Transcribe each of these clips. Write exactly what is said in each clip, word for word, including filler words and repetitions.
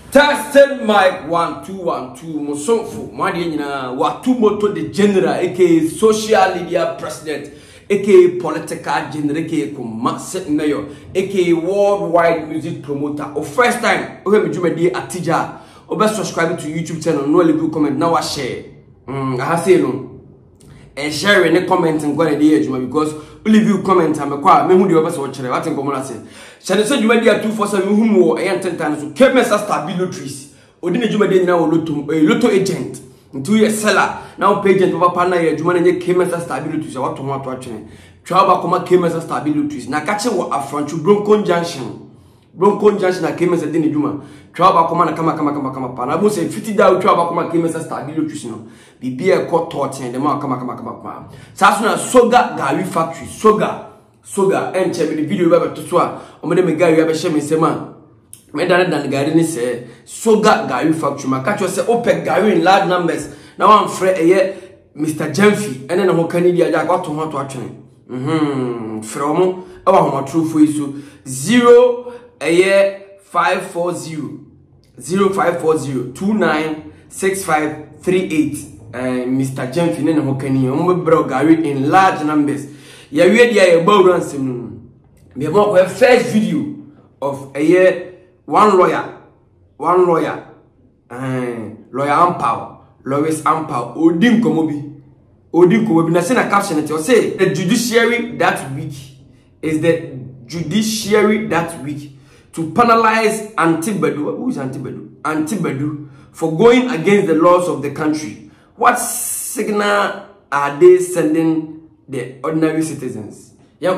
Tested mic one two one two Mosonfo Madi nyina watu moto the general aka social media president aka political general aka Kumasi mayor aka worldwide music promoter. O first time o he medjumadi atija o be subscribe to YouTube channel no leave comment na wa share mm aha say no and share any comment and go na dey ejuma because leave you comment am kwa me hu dey oba so kire what nkomo na say share so jumadi at two four seven hu mo e ten tan so Kemesa stabilities odine jumadi nyina wo loto loto agent into your seller now agent papa na ye juma na nye Kemesa stabilities what to want to atwene twa ba koma Kemesa stabilities na kache wo afranchu Bronco Junction Bronco Junction na Kemesa dine juma twa ba koma na kama kama kama kama pa na bo say fifty da twa ba koma Kemesa stabilities no bibi e ko thirteen de ma kama kama kama pa saso na Soga Gari factory Soga Soga enche me video ba beto so a o me de me gari ba she me sema me dan dan gari ni se Soga Gari factory ma catch say opec gari in large numbers na one free eye Mister Jemfi ene na ho kanidi aja kwa to ho to atwene mhm from e wa ho true for isu zero eye five four zero zero five four zero two nine six five three eight. Uh, Mister Jemfi ne ho kani o mo bro gari in large numbers ya wie dia ya gbawu ansem no me mo ko first video of a year one lawyer one lawyer uh, lawyer Ampao Lois Ampao odin komo bi odin komo bi na say na caption it say the judiciary that week is the judiciary that week to penalize Antibadu. Who is Antibadu? Antibadu for going against the laws of the country. What signal are they sending the ordinary citizens?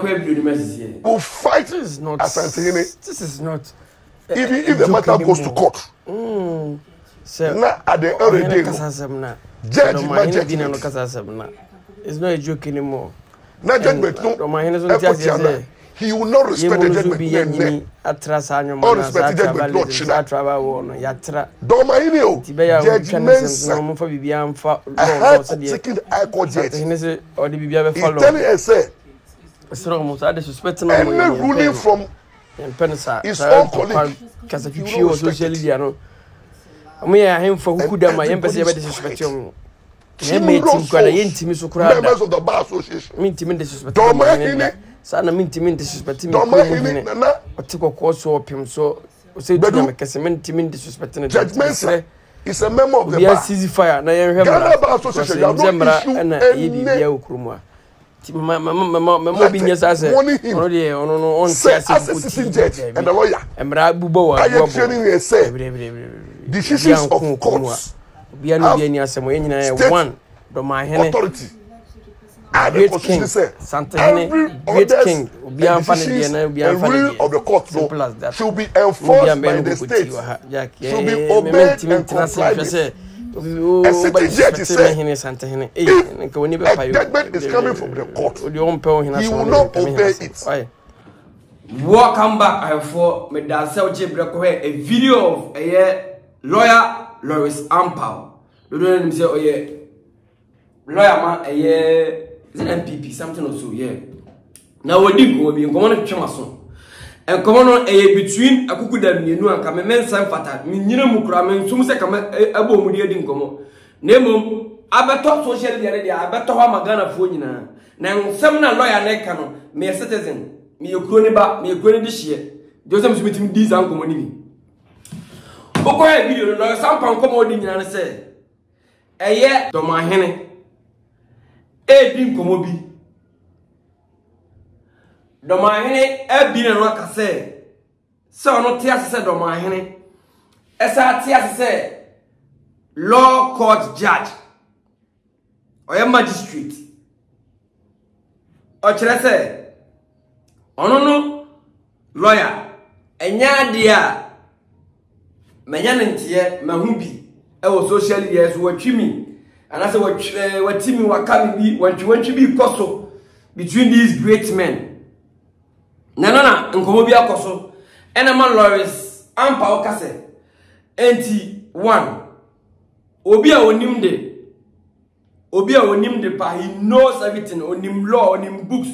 We'll fight. This is not. This is not. Even if the matter goes to court. Mm. So, now at the end of the day, judge my judgment. It's not a joke anymore. Not judgment. No. He will not respect the judgment. All respect the judgment. Not China. Domainio. Judgments. I had taken the high court judge. He's telling us, say, any ruling from his own colleague. You will socially, you know. I mean, I am for who could have my embassy ever disrespect you. Members of the Bar Association. Mean to me disrespect. Sana minti minti disrespecting me. I took a course of him, so say to them, because I meant to mean disrespecting judgment. Is a member of the Bar. Ceasefire, and I am Ghana Bar Association. You have and A B B Ukruma. My mama being as I said, already on on assistant judge and the lawyer. And Rabubo, I am training a say decisions of courts. We are not any as one, the my authority. Great King, Santa Great King, be a family and be a rule of the court should be enforced by the state. Should be obeyed and complied with. A city judge is saying, if a judgment is coming from the court, he will not obey it. Welcome back. I for me dance a video of a lawyer Lois Ampao. You don't say oh yeah, lawyer man a year. Is an M P P, something or so, yeah. Now, what did go be in common Chamason? And come on a between a cuckoo that you know and come a man, some fatat, Minina Mukraman, some second a bomb didn't come. Nemo, I bet top social media, I bet to have Magana Funina. Now, some lawyer Necano, me a citizen, me a croniba, me a crony this year. Joseph meeting these uncle money. Okay, video, lawyer, some pound commoding and say, a year to my henny. E din komo bi do ma hene e bi na no aka se se ono te ase se do ma hene e sa te ase se law court judge or magistrate o kire se ono no lawyer enya dia menya ntie mahu bi e wo social media so watwimi. And I said, what what team what can be when you want to be coso between these great men. No, no, no, and come be a coso. And a man Loris Ampao Case. Enti one. Obia onim de. Obia onim de pa. He knows everything. Onim law, onim books.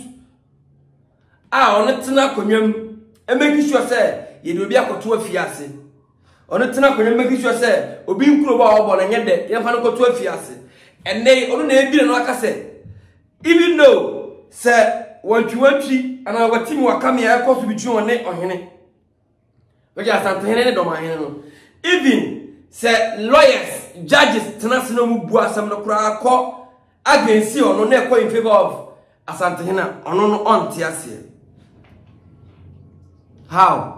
Ah, on it na konyam. And making sure say, you will be a coto fiase. ono tena kwenye make sure say obi nkuro ba obo na nyede ye fa no ko to afiase enne ono na ebi no aka say even though say wantwi wantwi ana watimi wakame ya ko so bitwi one ohene we just Asante Hene ne do ma hene no even say lawyers judges tena se no mu bu asam no kura ko against ono na ko in favor of Asante Hene ono no on tiase how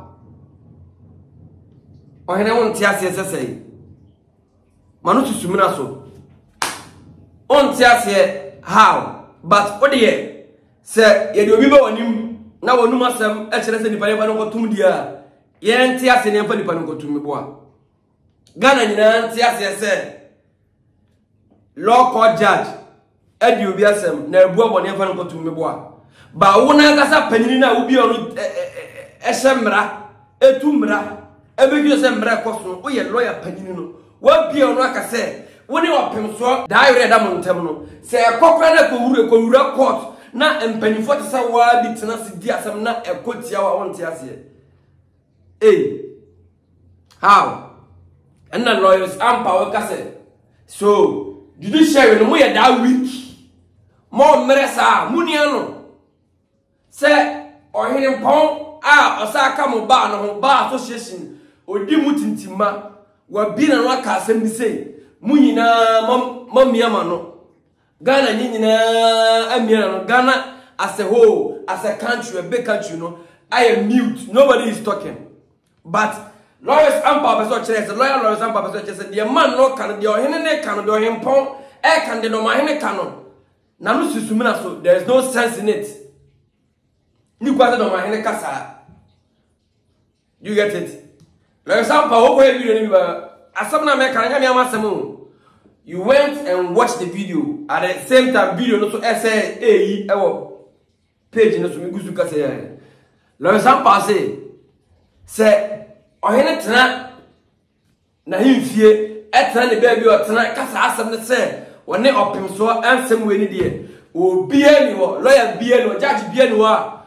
ohene won tiase sesei manu susumina so on tiase how but odiye se ye de obi ba wonim na wonum asem e kire se nipa nipa no kotum dia ye ntiase ne nipa nipa no kotum boa Ghana nyina ntiase se law court judge edi obi asem na ebu obo ne nipa no kotum boa ba wona kasa panyini na obi onu e semra etumra ebegi se mra koso o ye lawyer panyini no wa bia onu aka se woni opem so da ayre da montem no se ekokra na ko wure ko wure court na empanifo te sa wa bi tena se di asem na ekotia wa wonte ase eh how and the lawyers ampa we say so judiciary no mo ye da week mo mresa munia no se ohene pon a osaka mo ba no ho ba association odi mutintima wa bi na no aka asem bi sei munyina mom miama no Ghana nyina amia no Ghana as a whole as a country a big country no I am mute nobody is talking but lawyers ampa person chere say lawyer lawyers ampa person chere say the man no kan the ohene ne kan the ohene pon e kan the no mahene kan no na no susumina so there is no sense in it ni kwata the mahene kasa you get it lawyers ampa wo ko e video ni ba asabna me kan nya me amasemu. You went and watched the video at the same time video no so say eh ewo page no so me gusu ka say le sam passé c'est ohene tena na himfie etena ne ba bi o tena kasa asem ne say woni opim so ansem we ni de obi ani wo lawyer bi ani wo judge bi ani wo a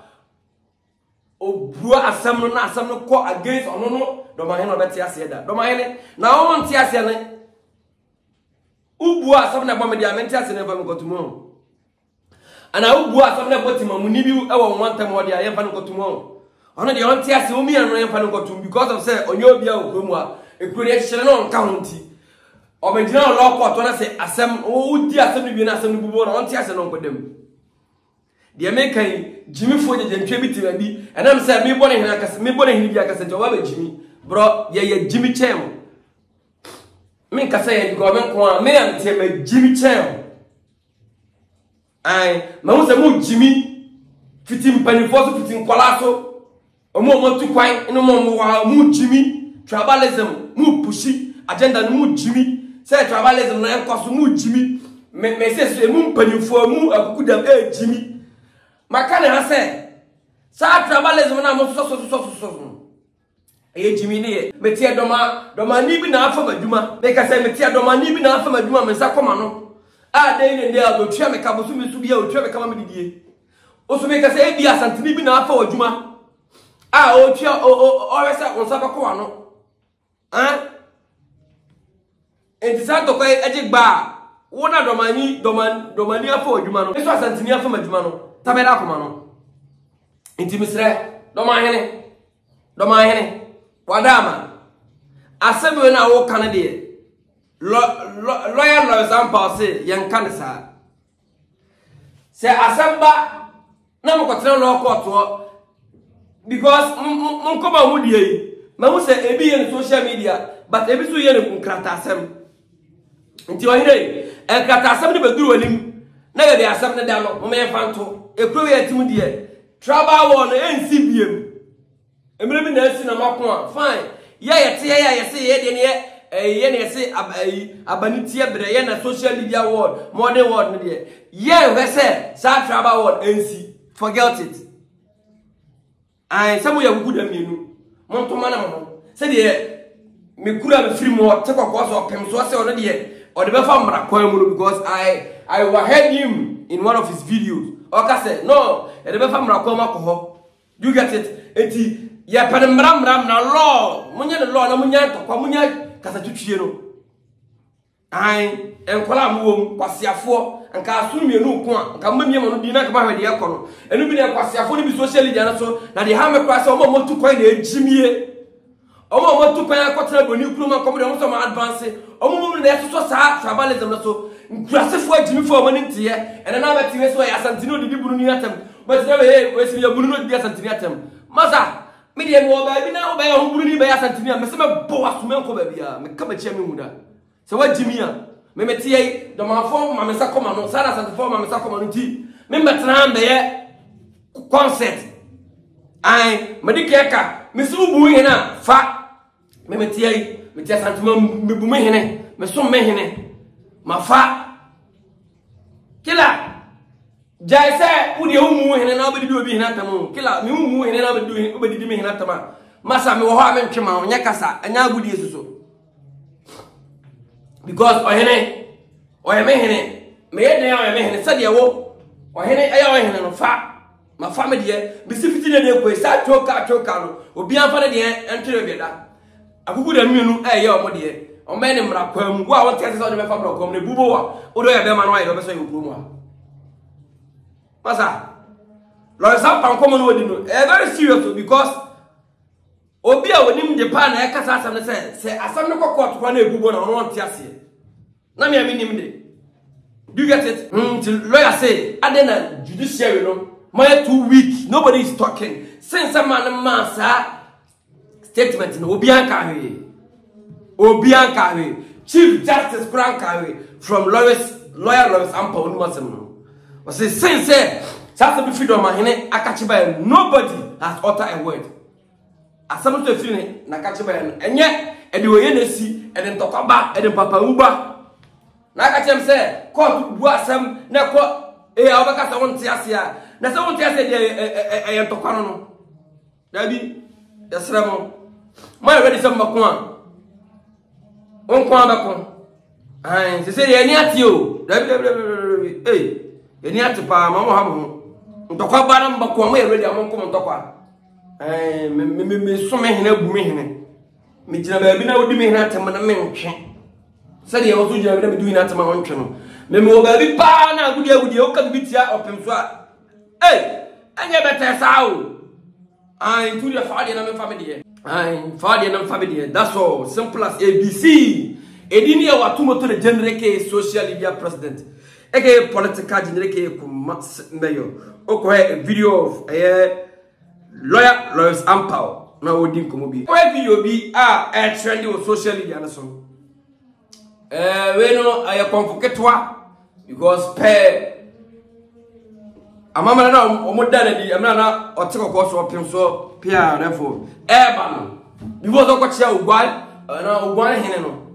obua asem no na asem no ko against ono no do ma hene obeti ase da do ma hene na wo monti ase ne ubu asam na bomedi amenti ase ne fam kotumo ana ubu asam na botima muni bi e wo nwanta mo dia ye fam kotumo ono de onti ase omi anu ye fam kotum because of say onye obi a okromu a ekuru ye hire no nka honti obedina law court na say asam o di asam bi na asam bubu na onti ase no nkodem de me kan jimi fo je ntwe bi tiba bi enam say me bone hina akase me bone hina bi akase to wa ba jimi bro ye ye jimi chem me ka say go men ko me am tie me jimi chem ai ma wo say mo jimi fitim panifo so fitim kwalaso omo mo tu kwan ino mo mo wa mo jimi tribalism mo pushi agenda no mo jimi say tribalism na enkoso mo jimi me me say so mo panifo mo akukudam e jimi makane ha say sa tribalism na mo so so so so e jimi ne metie doma doma ni bi na afa maduma me ka say metie doma ni bi na afa maduma me sa koma no a dey ne dey azo twa me ka bosu me su bia o twa me ka ma me didie o so me ka say e bi asante ni bi na afa waduma a o twa o o o resa on sa ba ko ano han enti sa to ko e ji gba wona doma ni doma doma ni afa waduma no eso asante ni afa maduma no tabeda koma no enti misre doma hene doma hene wadama asebe na wo kan de lawyer lawyers am pass yen kan sa se asamba na mo kotre law court because mon ko ba mu die ma mu se ebi yen social media but ebi so yen kun krata asem nti wa hire e krata asem ne beduru wanim na ga de asem ne da no mo me fanto e kro ye tim die trouble one en si biem emre mi na si na makon fine ya ye te ya ye se ye de ne eh ye ne se abanitie bre ye na social media world modern world ne de ye we se sa trouble world ensi forget it ai samu ya gugu da mienu mon to mana mo se de me kura me free mo te kokko so pem so se ono de o de be fa mra kwan mu because i i overheard him in one of his videos o ka say no e de be fa mra kwan ma ko ho you get it enti ya pa mram mram na law munya the law na munya to kwa munya kasa tutwie no ai enkola muwom kwasiafo nka asummienu ko a nka mmamiemu no di na kama hwede yakọ no enu bi na kwasiafo ni bi social media na so na de ha me kwase o mo tu kwan na ejimie o mo mo tu kwan akotena boni kuru ma komo de mo so ma advance o mo mo na so sa tribalism na so nkurasefo ajimifo o mo ntiye ene na ba tiwe so ya santino di buru ni atam but na we we si ya buru no di santino atam maza me de mo ba bi na o ba ya ho buru ni ba ya santino me se me bo asumenko ba bia me kama chia me huda se wa jimia me metie do ma fo ma me sa koma no sara sante fo ma me sa koma no ti me metna mbe ye concert ai me di keka me su bu hina fa me metie metie sante me bu me hine me so me hine ma fa kila jai se udi o mu hine na obedi obi hina tam kila me mu hine na obedi obedi di me hina tam masa me wo ha me ntwema onya kasa anya agudi esuso because ohene oheme hene me ye den oheme hene sade wo ohene aya ohene no fa ma fa me de bi sifiti ne de ko sa choka choka no obi an fa ne de entwere bi da agugu da mienu eh ye o mo de o me ne mra kwam wo a won tese so de me fa bro kom ne bubo wa o do ya be ma no ayi do be so yo kumu a masa lo sa pan kom no odi no eh very serious because obi a wonim de pa na e kasa asam ne se se asam ne kokot kwa na ebubo na won tiase na me aminim de do you get it mm till lawyer say adena judiciary no my two week nobody is talking since a man massa statement no obi anka we obi anka we chief justice Franka we from lawyers lawyer lawyers ampa onu masem no was say since say sasa be freedom ahene akachi ba nobody has uttered a word asam to fini na akachi ba enye e de oye na si e de ntokaba e de papa uba na ka chem se court bu asem na ko e abaka sa won tiasia na se won tiasia de e e ntokwa no da bi yesremo my ready some makwa on kwa ba ko ai se se ye ni ati o da bi eh ye ni ati pa ma mo ha mo ntokwa ba na mbakwa mo ye ready amon ko ntokwa eh me me me so me hene bu me hene me jina ba bi na odi me hene atem na me ntwe said he was doing them doing that my own channel. Memo baby pa na gudi agudi o kan bitia opem so a. Eh, anya better sao. Ai to the father na me family. Ai father na family. That's all. Simple as A B C. Edini ya watu moto le generate social media president. Eke political generate ku mayo. Oko he video of eh lawyer lawyers ampower na odin komo bi. O video bi a e trend on social media na so. Eh, we no I convoke toi because pe amama na omoda na di amana na otekoko so opim so pia therefore e ba no because o kwachi ogwan na ogwan hene no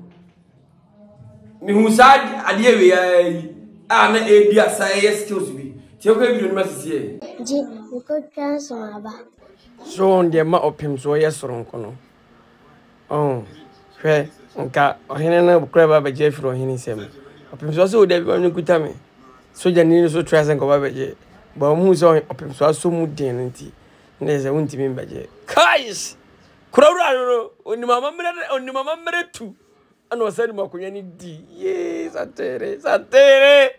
mi hu sa ade we ai a na e bia sa e skills bi ti o ka video no masisi e ji ko kan so aba so on de ma opim so yesoronko no oh hwe nka ohene na bukura baba je firo ohene sem opim so so de bi onu kuta me so jani so try sen ko baba je ba mu so opim so so mu den nti ne ze wonti mi baje kais kurawura no oni mama mre oni mama mre tu ana wasani makunya ni di ye satere satere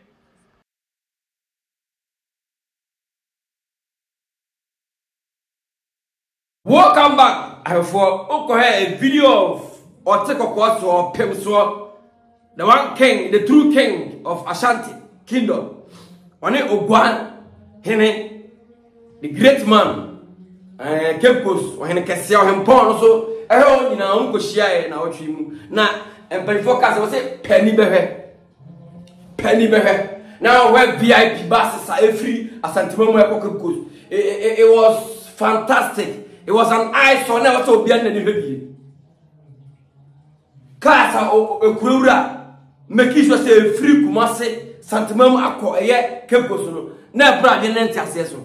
welcome back I for oko a video of or take a course or Pemso, the one king, the true king of Ashanti Kingdom. One Ogwan, Hene, the great man, and Kempos, or Hene Cassia, him porn also. I heard in our uncle Shia and our dream. Now, and before Casa was a penny behe, penny behe. Now, where V I P buses are free, as Santimamo Cook. It was fantastic. It was an eye so never so beyond the baby. Kasa o kurura make sure say free Kumase santimam akọ eye Kempos no na bra de ntiase so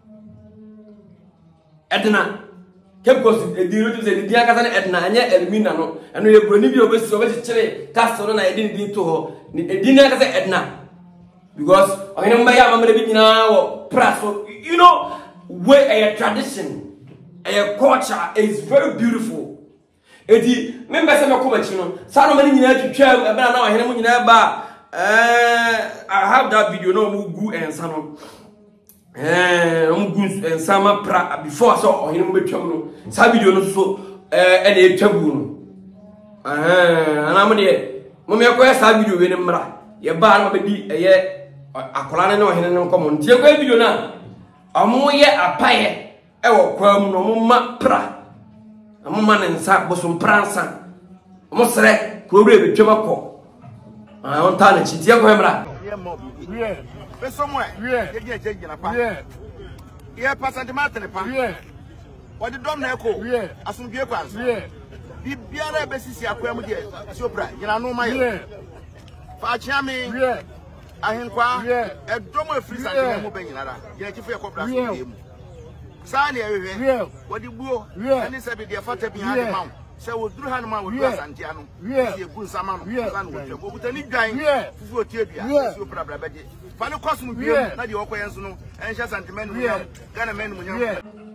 Edna Kempos e di rotu say di akasa na Edna anya Elmina no eno ye broni bi obesi obesi kire kasa no na e di di to ho e di na akasa Edna because ohene mba ya mamre bi nyina wo praso you know where a tradition a culture is very beautiful. Eti member say me ko bachi no sa no mani nyina twitwa e bra na ohene mu nyina ba eh I have that video no mu gu ensa no eh mu gu ensa ma pra before so ohene mu betwam no sa video no so eh e na etwabu no eh ana mo de mo me ko sa video we ne mra ye ba na bedi eye akola ne ohene ne nkomo ntie ko video na amu ye apaye e wo kwa mu no mo ma pra amu man nsa bosom pransa mo sere ko bre betwam akọ ah on ta na chitie ko hemra yeah be somewhere yeah ye je je na pa yeah yeah percent matter pa yeah what the dom na eko yeah asumdue kwa yeah bibiara be sisi akwa mu de si opra gina no ma yeah fa chia me yeah ahenkwa yeah edom afiri sa mu be nyina da ye chifu ye kobra so ye mu Sani ewe yeah what the buo yeah and say be the fata behind the mount say we duru han man we do asante anu yeah ye gun sama no san we twem obutani dwan fufu otie bia so problem beje fa ne koso mu biem na de okoyen so no enhye sentiment no Ghana men mu nyam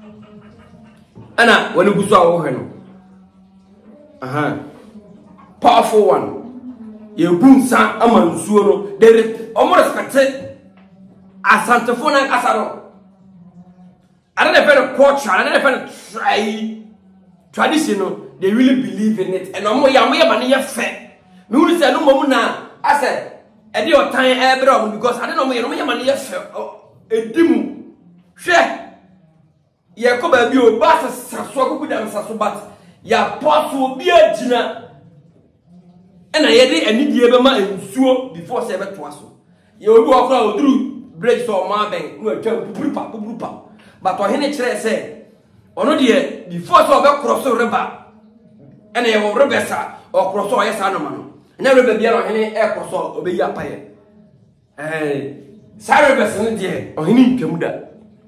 ana wani gusu awo he no aha powerful one ye gun sa amansuo no de omo respect asante fo na kasaro I don't know culture, I don't know try tradition. They really believe in it. And I'm more young, I'm not fair. Me will say no more now. I said, I did your time every because I don't know me, I'm not fair. A dim share. Ya come and be a bass, so good and so but ya pass will be a dinner. And I had it and need the ever and so before seven to us. You will walk out through breaks or marble, no jump, brupa, brupa. But when he say, ono de before so be cross river ene ye river sa or cross o yes anoman na river bia no hene e cross o be ya paye eh sa river se ne de o hene ntwam da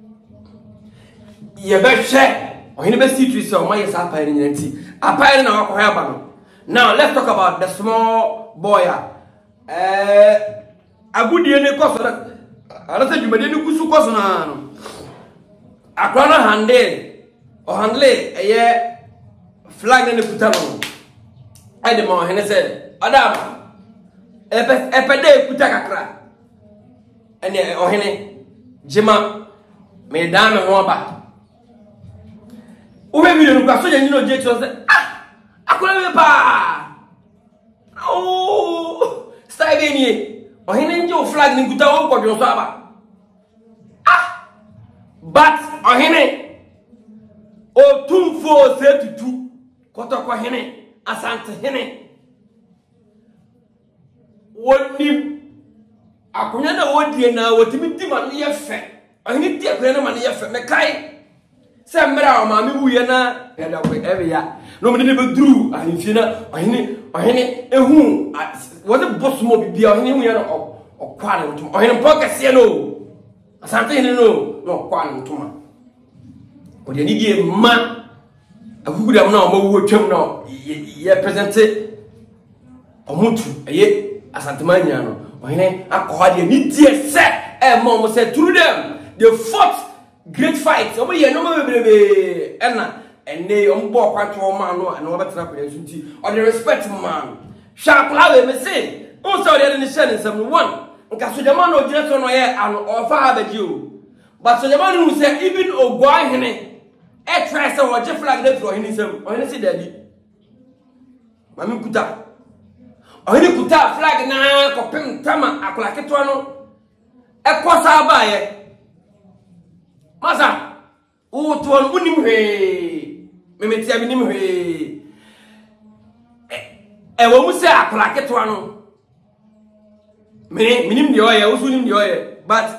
ye be hwe o hene be see so ma yes apaye ne nyanti apaye na akọ ya ba no. Now let's talk about the small boy eh agudie ne koso da ara se jumade ne kusu koso na no akwano handle o handle eye flag ne kutano ade ma hene se adam epe epede kuta kakra ene o hene jema me dame ho ba o be video no kwa so nyino je cho se ah akwano me pa oh stay be ni o hene nje o flag ne kuta o ko jo so aba but ohene o tumfo se tutu kotoko hene asante hene woni akunya na wodie na wotimi di man ye fe ohene di akunya na man ye fe me kai se mra o ma me wuye na e da ko ebe ya no me ne be duru ahimfie na ohene ohene ehu wo de boss mo bibia ohene hu ye na o kwa na otum ohene pokese no asante hene no no kwa na ntuma o de ni die ma aguguda mo na o mo wo twam na ye presente omutu eye asante manya no o hene akwa de ni die se e mo mo se through them they fought great fight o ye no mo bebrebe ena ene o mbo kwatwo ma no ene o betena kwa nti o de respect man sharp lawe me say o so de ni share nsam one nka so jama no gire so no ye ano o fa abaji o but so jama no say even ogwa hene e try say wo je flag dey throw hene sam o hene say daddy mami kuta o hene kuta flag na ko pem tama akola ketwa no e kosa ba ye masa o to on unim he me metia bi nim he e wo mu say akola ketwa no me minim de oye usu nim de oye but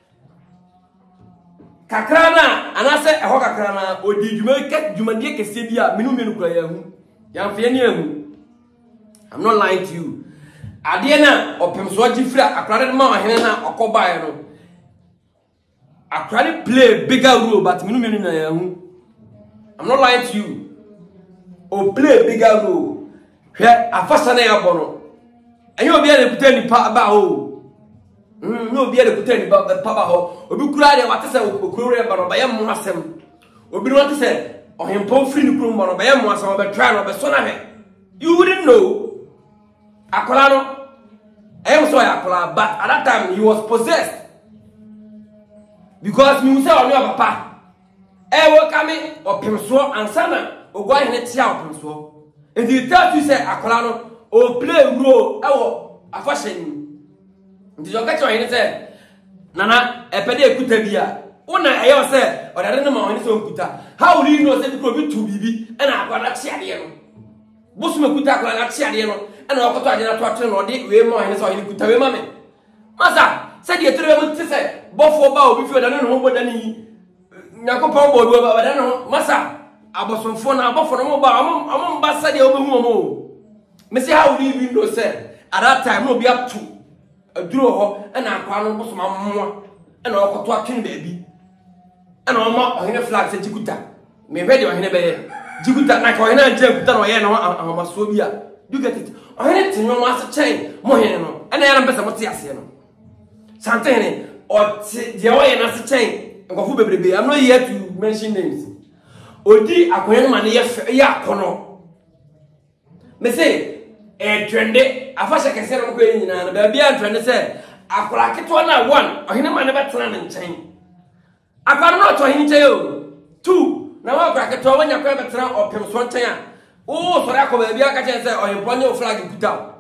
kakrana anase eho kakrana odi djuma ke djuma de kese bia minu menu kura ya hu ya mfe ni ahu. I'm not lying to you. Ade na opem so agifira akrade de ma hene na okoba ye no akrade play bigger role but minu menu na ya hu. I'm not lying to you. O play bigger role hwe afasa na ya bono enyo obi a reputani pa ba ho mm no obi a reputani pa ba ho obi kura de watese okuro re ba no ba ye mo asem obi no want say ohempo free ni krum no be yam asam be try no be so na he you wouldn't know akola no I am sorry akola but at that time he was possessed because me say on your papa e wo kame opemso ansana ogwa hene tia opemso and the tell you say akola no o play role e wo afashen ndi yo ka cho hene say nana epede ekuta bia una eyo say odare no ma hene so nkuta how do you know say people be to bibi e na akola tia de no bosu me kuta akola na tia de no e na okoto ade na to atwe no de we mo hene so hene kuta we ma me masa say de tere mo ti say bofo ba obi fi odare no ho boda ni nyakopon bo do ba da no masa abosonfo na abofo no mo ba am am ba say de obehu mo me say how do you know say at that time no be up to aduro ho e na akwa no boso ma mo e na okoto atwe baby e na o ma ohene flag say jikuta me hwe de ohene be jikuta na ka ohene anje kuta no ye no ahamaso bi a you get it ohene tinyo no ase chen mo hene no e na ya na pesa mo ti ase no santene o de o ye na ase chen ngofu bebrebe. I'm not here to mention names. Odi akoye ma ne ye ye akono. Me say e trende afasha kese no ko nyina na ba bia trende say akola keto na one ohene ma ne betena ne nchen. Akono no to ohene nchen o. Two na wa akola keto wa nya ko betena opem so nchen a. O so ra ko ba bia ka chen say ohempo ne flag kuta.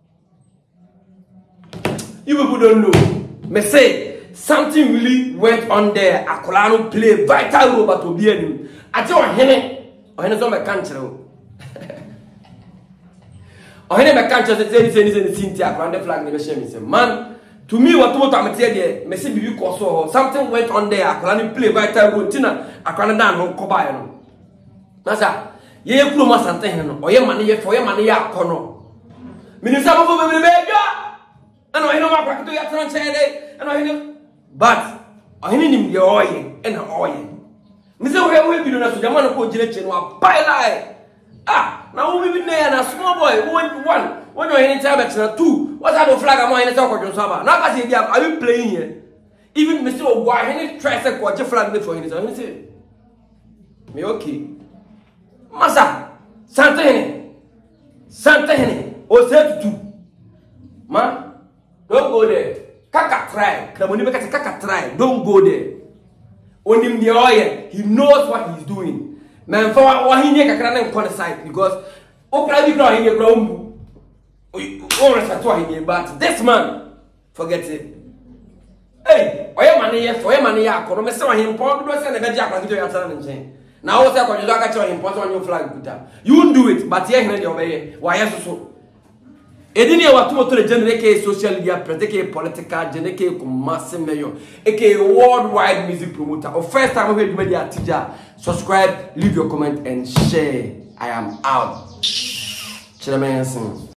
You people don't know. Me say something really went on there. Akolano play vital role but obi anim. Ati ohene, ohene so me kan kire o. Ohene me kan kire say say say Cynthia around flag ne be share me say man to me what what am tie there me say bibi ko so something went on there. Akolano play vital role tina akolano dan no ko ba no. Masa ye kuro ma sante hene no oye mane ye fo ye mane ya akono. Minisa bo bo be be jo. Ano ohene ma kwa kito ya tran chede. Ano ohene but ohene nim ye oye ena oye me say we we bi no na so jama no ko gire che no abai lai ah na wo bi na na small boy one one when you ohene tell bet two what are the flag am ohene tell ko jo saba na ka say dia are you playing here even me say ogwa ohene try say ko je flag me for ohene so ohene say me okay masa sante hene sante hene o say two man don't go there. Kaka try. Kramoni beka kaka try. Don't go there. Onim the oil. He knows what he's doing. Man for what he need kakra na on side because okra bi kra he need kra umbu. O respect what he need but this man forget it. Hey, oya mane ye for oya mane ya akono me se wa himpo do se na be dia akra kido ya tara nchen. Na wo se akojo aka che himpo so on your flag kuta. You won't do it but here he dey obey. Wa yeso so. Edini watu moto le generate social media protect political generate ko massive mayor aka worldwide music promoter. Or first time we do media teacher subscribe, leave your comment and share. I am out. Chile